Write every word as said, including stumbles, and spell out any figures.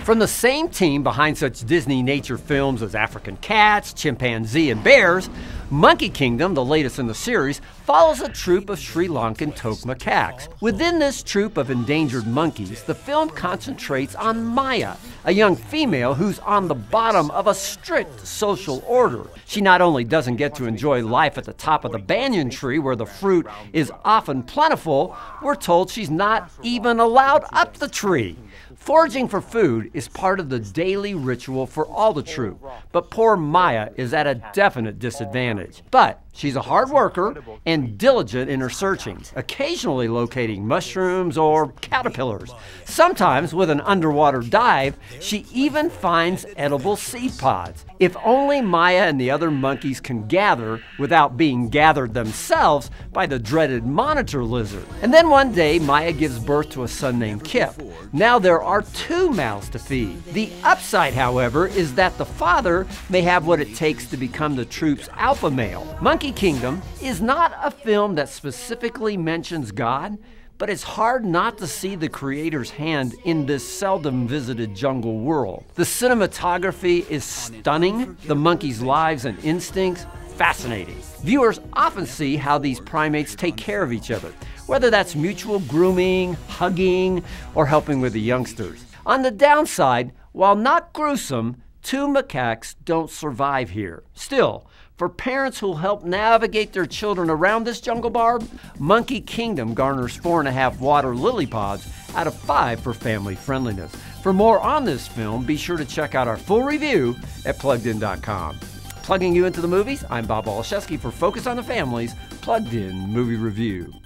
From the same team behind such Disney nature films as African Cats, Chimpanzee, and Bears, Monkey Kingdom, the latest in the series, follows a troop of Sri Lankan toque macaques. Within this troop of endangered monkeys, the film concentrates on Maya, a young female who's on the bottom of a strict social order. She not only doesn't get to enjoy life at the top of the banyan tree where the fruit is often plentiful, we're told she's not even allowed up the tree. Foraging for food is part of the daily ritual for all the troop, but poor Maya is at a definite disadvantage. But she's a hard worker and diligent in her searching, occasionally locating mushrooms or caterpillars. Sometimes, with an underwater dive, she even finds edible seed pods. If only Maya and the other monkeys can gather without being gathered themselves by the dreaded monitor lizard. And then one day, Maya gives birth to a son named Kip. Now there are two mouths to feed. The upside, however, is that the father may have what it takes to become the troop's alpha male. Monkey Kingdom is not a film that specifically mentions God, but it's hard not to see the creator's hand in this seldom visited jungle world. The cinematography is stunning, the monkeys' lives and instincts fascinating. Viewers often see how these primates take care of each other, whether that's mutual grooming, hugging, or helping with the youngsters. On the downside, while not gruesome, two macaques don't survive here. Still, for parents who'll help navigate their children around this jungle barb, Monkey Kingdom garners four and a half water lily pods out of five for family friendliness. For more on this film, be sure to check out our full review at plugged in dot com. Plugging you into the movies, I'm Bob Waliszewski for Focus on the Family's Plugged In Movie Review.